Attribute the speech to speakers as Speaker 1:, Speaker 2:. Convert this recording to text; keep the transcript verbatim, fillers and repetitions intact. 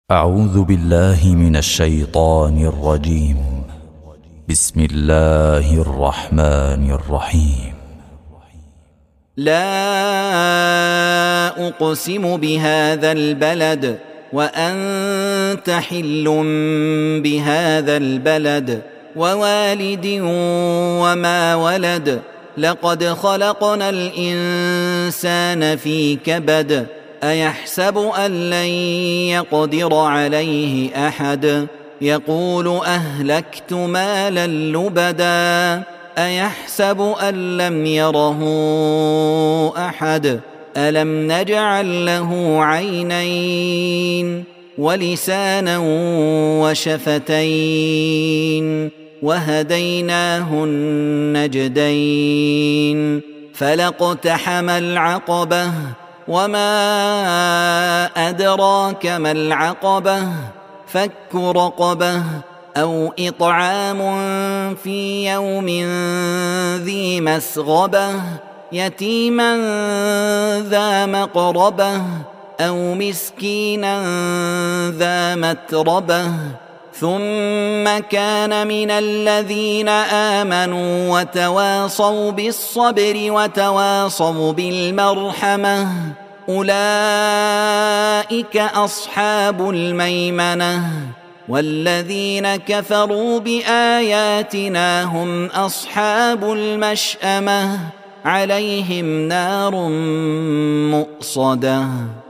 Speaker 1: أعوذ بالله من الشيطان الرجيم. بسم الله الرحمن الرحيم.
Speaker 2: لا أقسم بهذا البلد وأنت حل بهذا البلد ووالد وما ولد لقد خلقنا الإنسان في كبد أيحسب أن لن يقدر عليه أحد يقول أهلكت مالا لبدا أيحسب أن لم يره أحد ألم نجعل له عينين ولسانا وشفتين وهديناه النجدين فلاقتحم العقبة وما أدراك ما العقبة فك رقبة أو إطعام في يوم ذي مسغبة يتيما ذا مقربة أو مسكينا ذا متربة ثم كان من الذين آمنوا وتواصوا بالصبر وتواصوا بالمرحمة أولئك أصحاب الميمنة والذين كفروا بآياتنا هم أصحاب المشأمة عليهم نار مؤصدة.